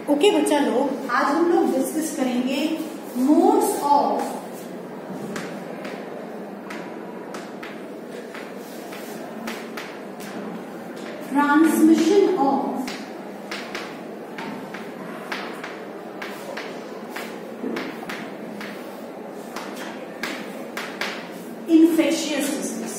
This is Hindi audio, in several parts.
ओके बच्चा लोग, आज हम लोग डिस्कस करेंगे modes of transmission of infectious disease.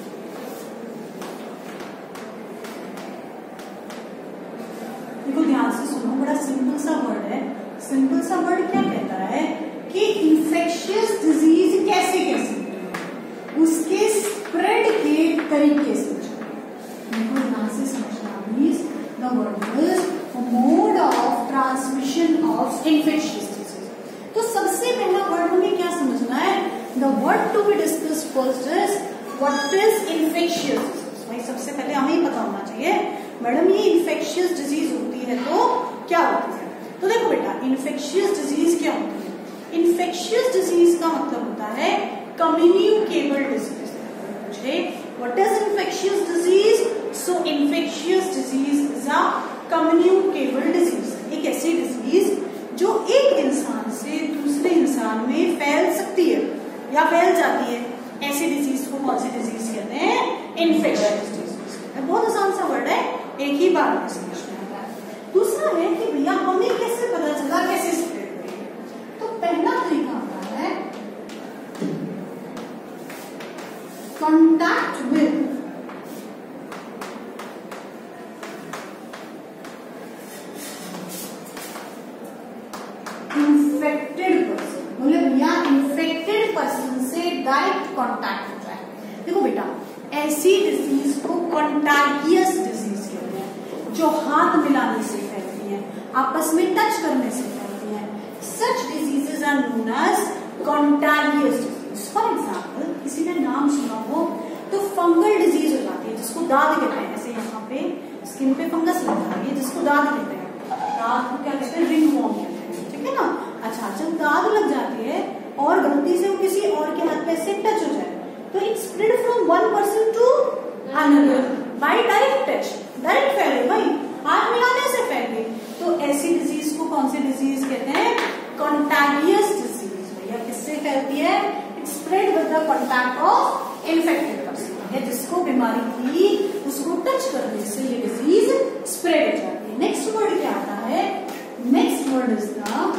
देखो ध्यान से सुनो, बड़ा सिंपल सा वर्ड है। सिंपल सा वर्ड क्या कहता है कि इन्फेक्शियस डिजीज कैसे कैसे उसके स्प्रेड के तरीके से। देखो ध्यान से समझना please. The word is mode of transmission of infectious disease. तो सबसे पहला वर्ड हमें क्या समझना है? The word to be discuss first is what is infectious disease. भाई सबसे पहले हमें ही पता होना चाहिए मैडम ये इन्फेक्शियस डिजीज होती है तो क्या होती है। तो देखो बेटा, इन्फेक्शियस डिजीज क्या होती है? इन्फेक्शियस डिजीज का मतलब होता है कम्युनिकेबल डिजीज। पूछे what is infectious disease? So infectious disease is a communicable disease. एक ऐसी डिजीज जो एक इंसान से दूसरे इंसान में फैल सकती है या फैल जाती है, ऐसी डिजीज को कौन सी डिजीज कहते हैं? Infectious disease. बहुत आसान सा वर्ड है, एक ही बार में समझना है। दूसरा है कि भैया हमें कैसे पता चला, कैसे स्प्रेड हुई? तो पहला तरीका होता है कॉन्टैक्ट विद इन्फेक्टेड पर्सन। बोले भैया इन्फेक्टेड पर्सन से डायरेक्ट कॉन्टैक्ट होता है। देखो बेटा, ऐसी डिजीज को कॉन्टैगियस डिजीज कहते हैं जो हाथ मिलाने से फैलती है, आपस में टच करने से फैलती है। Such diseases are known as contagious disease. For example, किसी ने नाम सुना हो तो फंगल डिजीज हो जाती है जिसको दाद कहते हैं। ऐसे यहाँ पे स्किन पे फंगस लग जाती है जिसको दाद कहते हैं। दाद को क्या कहते हैं? रिंगवॉर्म कहते हैं, ठीक है ना। अच्छा, जब दाद लग जाती है और गलती से वो किसी और के हाथ पे से टच हो जाए तो it spread from one person to another by direct touch. Direct फैले भाई, हाथ मिलाने से फैले। तो ऐसी डिजीज को कौन सी डिजीज कहते हैं? Contagious disease. भैया किससे फैलती है? It spread with the contact of infected person. है जिसको बीमारी थी उसको टच करने से ये डिजीज स्प्रेड हो जाती है। नेक्स्ट वर्ड क्या आता है? Next word is the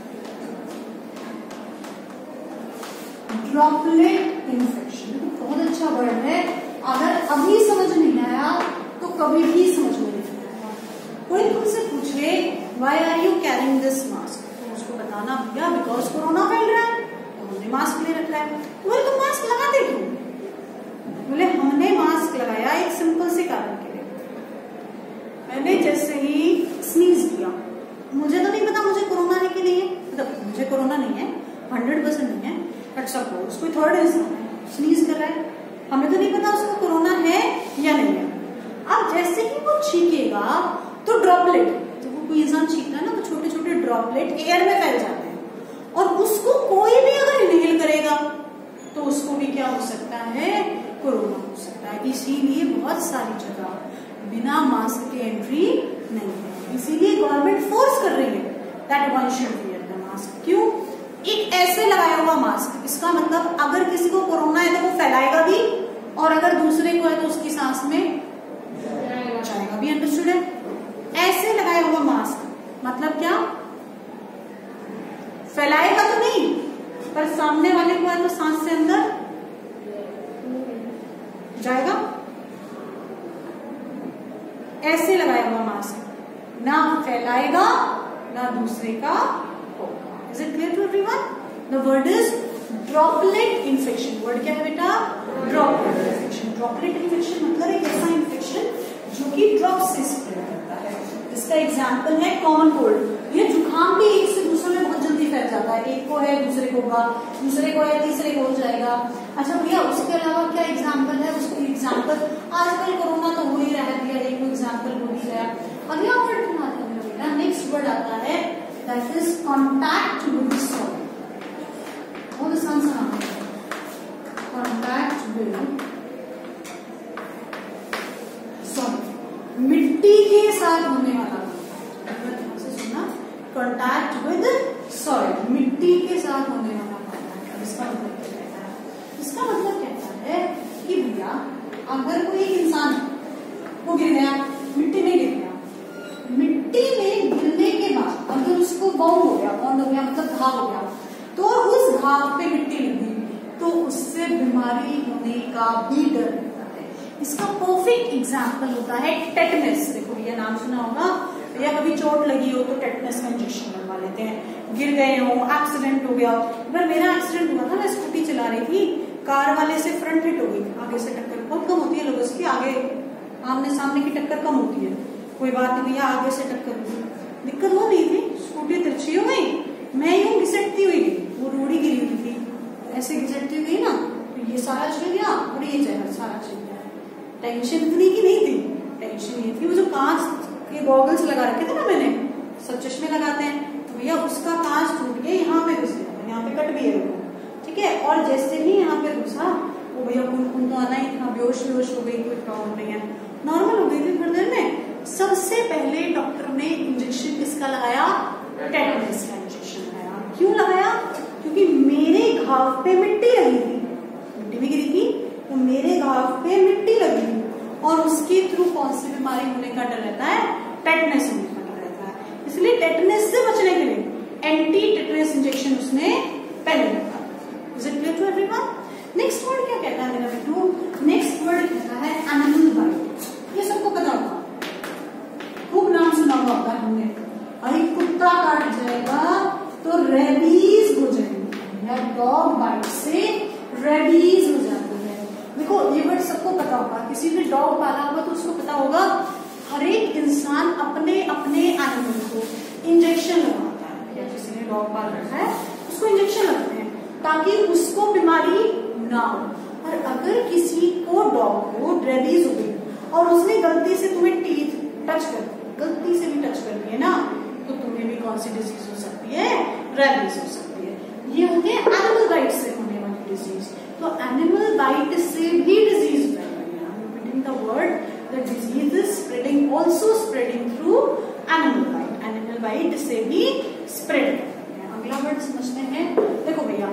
droplet infection. बहुत अच्छा वर्ड है, अगर अभी समझ नहीं आया तो कभी भी समझ में नहीं आएगा। कोई तुमसे पूछे why are you carrying this mask, तो उसको बताना भैया बिकॉज कोरोना फैल रहा है तो हमने मास्क ले रखा है। बोले तुम मास्क लगाते क्यों? बोले हमने मास्क लगाया एक सिंपल से कारण के लिए। मैंने जैसे ही स्नीज किया, मुझे तो नहीं पता मुझे कोरोना है कि नहीं है, मतलब मुझे कोरोना नहीं है, 100% नहीं है, बट सपोज कोई थर्ड इंसान है स्नीज कर रहा है, हमें तो नहीं पता उसको कोरोना है या नहीं है। अब जैसे ही वो छींकेगा तो ड्रॉपलेट, जब वो कोई इंसान छींकता है ना तो छोटे छोटे ड्रॉपलेट एयर में फैल जाते हैं और उसको कोई भी अगर इनहेल करेगा तो उसको भी क्या हो सकता है? कोरोना हो सकता है। इसीलिए बहुत सारी जगह बिना मास्क के एंट्री नहीं है। इसीलिए गवर्नमेंट फोर्स कर रही है that one should wear the mask. क्यों? एक ऐसे लगाया हुआ मास्क, इसका मतलब अगर किसी को कोरोना है तो वो फैलाएगा भी और अगर दूसरे को है तो उसकी सांस में जाएगा भी। अंडरस्टूड है? ऐसे लगाया हुआ मास्क मतलब क्या? फैलाएगा तो नहीं, पर सामने वाले को है तो सांस से अंदर जाएगा। ऐसे लगाया हुआ मास्क ना फैलाएगा ना दूसरे का होगा। Is it clear to everyone? The word is droplet infection. Word क्या है बेटा? Droplet infection. Droplet infection मतलब एक ऐसा infection जो कि ड्रॉप से स्प्रेड करता है। इसका एग्जाम्पल है कॉमन कोल्ड। ये जुकाम भी एक से दूसरे में बहुत जल्दी फैल जाता है। एक को है दूसरे को होगा, दूसरे को है तीसरे को हो जाएगा। अच्छा भैया उसके अलावा क्या एग्जाम्पल है? उसके एग्जाम्पल आजकल कोरोना तो हो ही रहा है भैया, एक एग्जाम्पल हो ही रहा है। अगला वर्ड क्या आता है बेटा? नेक्स्ट वर्ड आता है that is contact with soil. बहुत आसान सा नाम है, contact with soil, मिट्टी के साथ होने वाला। ध्यान से सुनना, कॉन्टैक्ट विद सॉइल, मिट्टी के साथ होने वाला कॉन्टैक्ट। इसका मतलब क्या कहता है? इसका मतलब कहता है कि भैया अगर कोई एक इंसान वो गिर गया, मिट्टी में गिर गया, मिट्टी में गिरने के बाद अगर उसको बाउंड हो गया, बाउंड हो गया मतलब घाव हो गया, तो उस घाव पे मिट्टी लगी तो उससे बीमारी होने का भी डर रहता है। इसका परफेक्ट एग्जाम्पल होता है टेटनस। देखो ये नाम सुना होगा, या कभी चोट लगी हो तो टेटनस का इंजेक्शन लगवा लेते हैं। गिर गए हो, एक्सीडेंट हो गया। अगर मेरा एक्सीडेंट हुआ था, मैं स्कूटी चला रही थी, कार वाले से फ्रंट हिट हो गई, आगे से टक्कर बहुत कम होती है लोगों की, आगे आमने सामने की टक्कर कम होती है, कोई बात नहीं भैया आगे से टक्कर हुई, दिक्कत वो नहीं थी, स्कूटी तिरछी हो गई, मैं यूं घिसटती हुई गई, वो रोड़ी गिरी हुई थी, ऐसे घिसटती हुई ना, तो ये सारा चल गया और ये चला सारा चल गया। टेंशन इतनी की नहीं थी, टेंशन ये थी वो जो कांच के गॉगल्स लगा रखे थे ना मैंने, सब चश्मे लगाते हैं, तो भैया उसका कांच टूट गया, यहाँ पे घुस गया, यहाँ पे कट भी है, ठीक है। और जैसे ही यहाँ पे घुसा वो भैया खून तो आना ही था, बेहोश हो गई, कोई प्रॉब्लम नहीं है, नॉर्मल हो गई थी थोड़ी देर में। सबसे पहले डॉक्टर ने इंजेक्शन किसका लगाया? टेटनस का इंजेक्शन लगाया। क्यों लगाया? क्योंकि मेरे घाव पे मिट्टी लगी थी, मिट्टी में गिरी थी तो मेरे घाव पे मिट्टी लगी थी, और उसके थ्रू कौन सी बीमारी होने का डर रहता है? टेटनस होने का डर रहता है। इसलिए टेटनस से बचने के लिए एंटी टेटनस इंजेक्शन उसने पहले लगाया। Is it clear to everyone? Next word क्या कहता है मेरा बेटू? नेक्स्ट वर्ड कहता है एनिमल बाइट। ये सबको पता होगा, खूब नाम सुना होगा हमने। अरे कुत्ता काट जाएगा तो रेबीज हो जाएगी, या डॉग बाइट से रेबीज हो जाती है। देखो ये वर्ड सबको पता होगा, किसी ने डॉग पाला होगा तो उसको पता होगा। हर एक इंसान अपने अपने एनिमल को इंजेक्शन लगाता है, या किसी ने डॉग पाल रखा है उसको इंजेक्शन लगाते हैं ताकि उसको बीमारी ना हो। और अगर किसी को डॉग को रेबीज हो गई और उसने गलती से तुम्हें टीथ टच कर दी, गलती से भी टच कर दी है ना, तो तुम्हें भी कौन सी डिजीज हो सकती है? रेबीज हो सकती है। ये होते हैं एनिमल बाइट से होने वाली डिजीज। तो एनिमल बाइट से भी disease repeating the word, the disease is spreading, also spreading through animal bite. Animal bite से भी स्प्रेड। अगला वर्ड समझते हैं। देखो भैया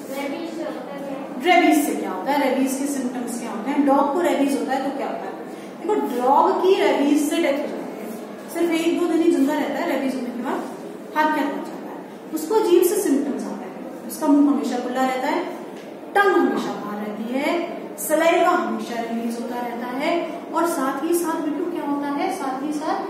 रेबीज से क्या होता है, रेबीज के सिम्टम्स क्या होते हैं? डॉग को रेबीज होता है तो क्या होता है? देखो डॉग की रेबीज से डेथ हो जाती है, सिर्फ 1-2 दिन ही जिंदा रहता है, रेबीज होने के बाद हरकत हो जाता है। उसको अजीब से सिम्टम्स आते हैं, उसका मुंह हमेशा खुला रहता है, टंग हमेशा बाहर रहती है, सलाइवा हमेशा रिलीज होता रहता है, और साथ ही साथ बिल्कुल क्या होता है, साथ ही साथ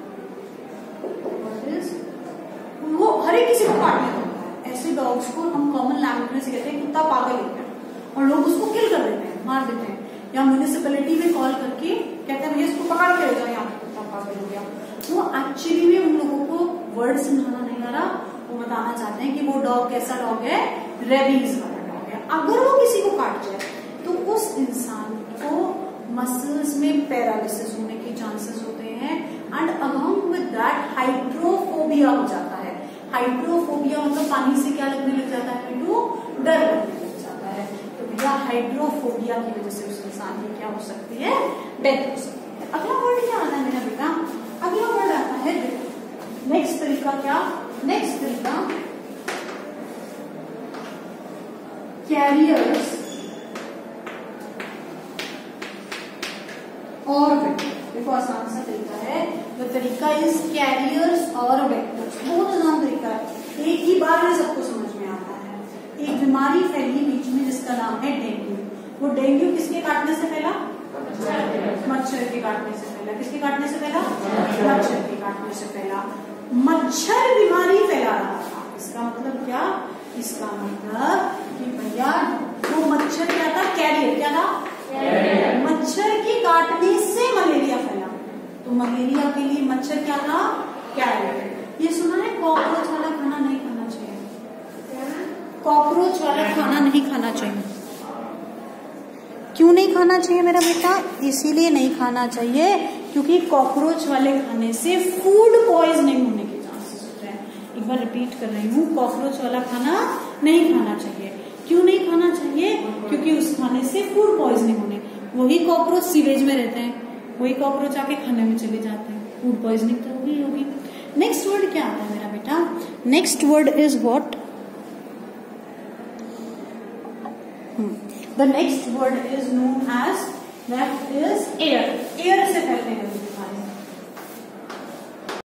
वो हर एक किसी को काटने लगता है। ऐसे डॉग्स को हम कॉमन लैंग्वेज में से कहते हैं कुत्ता पागल हो गया, और लोग उसको किल कर देते हैं, मार देते हैं, या म्यूनिसिपैलिटी में कॉल करके कहते हैं भैया इसको पकड़ के ले जाओ, यहाँ कुत्ता पागल हो गया। वो एक्चुअली में उन लोगों को वर्ड समझाना नहीं आ रहा, वो बताना चाहते हैं कि वो डॉग कैसा डॉग है? रेबीज वाला डॉग है। अगर वो किसी को काट जाए तो उस इंसान को मसल्स में पैरालिसिस होने के चांसेस होते हैं, and along with that hydrophobia हो जाता है। हाइड्रोफोबिया मतलब पानी से क्या लगने लग जाता है बेटू? डर लगने लग जाता है। तो भैया हाइड्रोफोबिया की वजह से उस इंसान की क्या हो सकती है? डेथ हो सकती है। अगला वर्ड क्या आता है मेरा बेटा? अगला वर्ड आता है नेक्स्ट तरीका। क्या नेक्स्ट तरीका? कैरियर्स और वेक्टर्स। देखो आसान सा तरीका है, द तरीका इज कैरियर्स और वेक्टर्स। बहुत आसान तरीका है, एक ही बार में सबको समझ में आता है। एक बीमारी फैली बीच में जिसका नाम है डेंगू। वो डेंगू किसके काटने से फैला? मच्छर के काटने से फैला। किसके काटने से फैला? मच्छर के काटने से फैला। मच्छर बीमारी फैला रहा था। इसका मतलब क्या? इसका मतलब कि भैया वो मच्छर क्या था? कैरियर। क्या था? मच्छर के काटने से मलेरिया फैला। तो मलेरिया के लिए मच्छर क्या था? कैरियर। ये सुना है कॉकरोच वाला खाना नहीं खाना चाहिए। कॉकरोच वाला खाना नहीं खाना चाहिए। क्यों नहीं खाना चाहिए मेरा बेटा? इसीलिए नहीं खाना चाहिए क्योंकि कॉकरोच वाले खाने से फूड पॉइजनिंग होने के चांसेस होते हैं। एक बार रिपीट कर रही हूँ, कॉकरोच वाला खाना नहीं खाना चाहिए। क्यों नहीं खाना चाहिए? क्योंकि उस खाने से फूड पॉइजनिंग होने, वही कॉकरोच सीवेज में रहते हैं, वही कॉकरोच आके खाने में चले जाते हैं, फूड पॉइजनिंग तो होगी। नेक्स्ट वर्ड क्या आता है मेरा बेटा? Next word is what? The next word is known as, that is air. Air